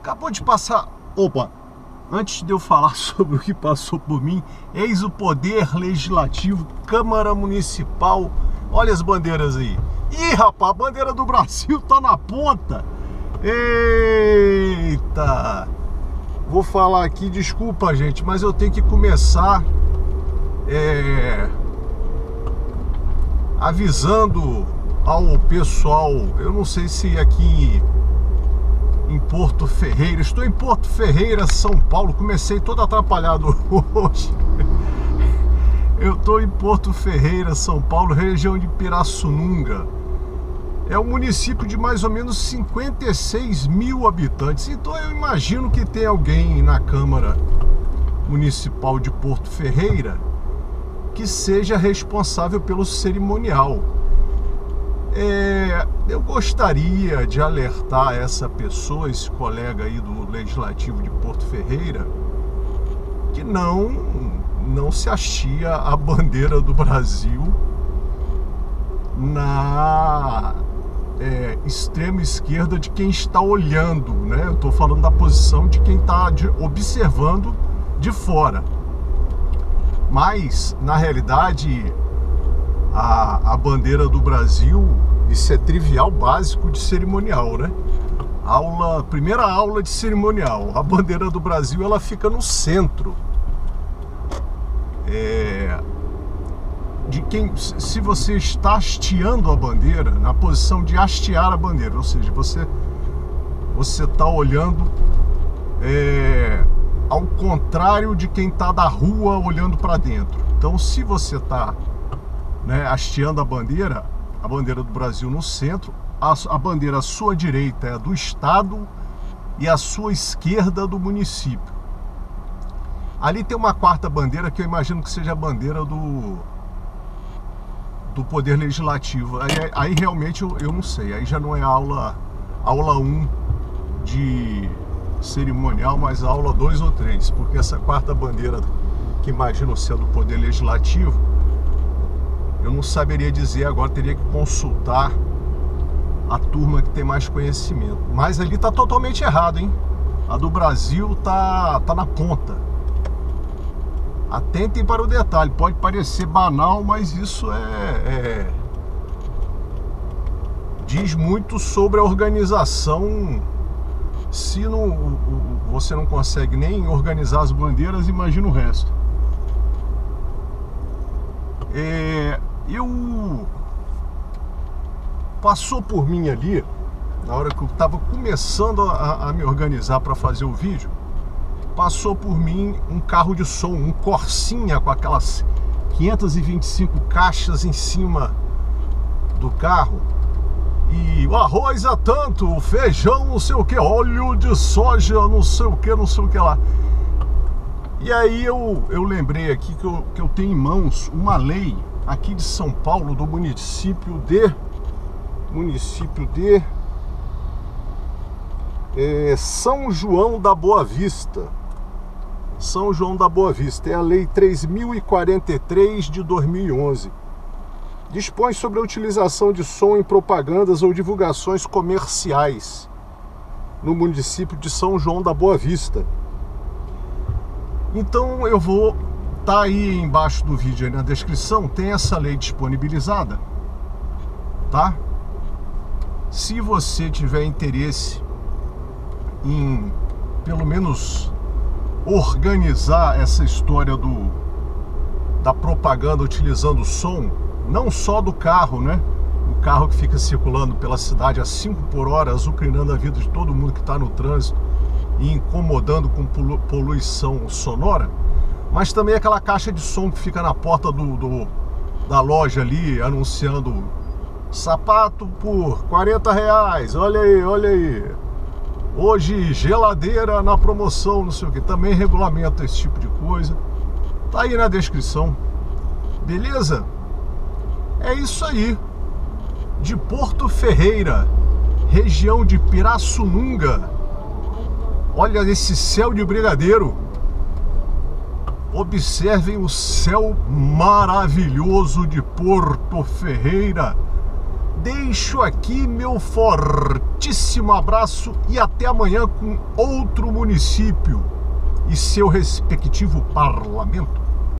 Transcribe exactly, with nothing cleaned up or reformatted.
Acabou de passar... Opa! Antes de eu falar sobre o que passou por mim, eis o Poder Legislativo, Câmara Municipal. Olha as bandeiras aí. Ih, rapaz, a bandeira do Brasil tá na ponta. Eita! Vou falar aqui, desculpa, gente, mas eu tenho que começar é, avisando ao pessoal. Eu não sei se aqui em Porto Ferreira, estou em Porto Ferreira, São Paulo. Comecei todo atrapalhado hoje. Eu estou em Porto Ferreira, São Paulo, região de Pirassununga. É um município de mais ou menos cinquenta e seis mil habitantes. Então eu imagino que tem alguém na Câmara Municipal de Porto Ferreira que seja responsável pelo cerimonial. É, eu gostaria de alertar essa pessoa, esse colega aí do Legislativo de Porto Ferreira, que não, não se hastia a bandeira do Brasil na é, extrema esquerda de quem está olhando, né? Eu estou falando da posição de quem está observando de fora. Mas, na realidade, a, a bandeira do Brasil, isso é trivial básico de cerimonial, né? Aula, primeira aula de cerimonial. A bandeira do Brasil, ela fica no centro. É, de quem, se você está hasteando a bandeira, na posição de hastear a bandeira, ou seja, você você está olhando é, ao contrário de quem está da rua olhando para dentro. Então, se você está, né, hasteando a bandeira, a bandeira do Brasil no centro, a, a bandeira à sua direita é a do estado e a sua esquerda do município. Ali tem uma quarta bandeira que eu imagino que seja a bandeira do, do Poder Legislativo. Aí, aí realmente eu, eu não sei, aí já não é aula, aula um de cerimonial, mas aula dois ou três, porque essa quarta bandeira que imagino ser do Poder Legislativo, eu não saberia dizer agora, teria que consultar a turma que tem mais conhecimento. Mas ali tá totalmente errado, hein? A do Brasil tá, tá na ponta. Atentem para o detalhe, pode parecer banal, mas isso é, é... diz muito sobre a organização. Se não, você não consegue nem organizar as bandeiras, imagina o resto. É, eu passou por mim ali, na hora que eu estava começando a, a me organizar para fazer o vídeo, passou por mim um carro de som, um Corsinha com aquelas quinhentas e vinte e cinco caixas em cima do carro. E o arroz a tanto, o feijão não sei o que, óleo de soja não sei o que, não sei o que lá. E aí eu, eu lembrei aqui que eu, que eu tenho em mãos uma lei aqui de São Paulo, do município de município de é, São João da Boa Vista. São João da Boa Vista, é a lei três mil e quarenta e três de dois mil e onze. Dispõe sobre a utilização de som em propagandas ou divulgações comerciais no município de São João da Boa Vista. Então eu vou tá aí embaixo do vídeo, aí na descrição, tem essa lei disponibilizada, tá? Se você tiver interesse em, pelo menos, organizar essa história do, da propaganda utilizando o som, não só do carro, né? O carro que fica circulando pela cidade a cinco por hora, azucrinando a vida de todo mundo que está no trânsito e incomodando com poluição sonora, mas também aquela caixa de som que fica na porta do, do, da loja ali, anunciando sapato por quarenta reais, olha aí, olha aí, hoje geladeira na promoção, não sei o que, também regulamenta esse tipo de coisa, tá aí na descrição, beleza? É isso aí, de Porto Ferreira, região de Pirassununga. Olha esse céu de brigadeiro. Observem o céu maravilhoso de Porto Ferreira. deixo aqui meu fortíssimo abraço e até amanhã com outro município e seu respectivo parlamento.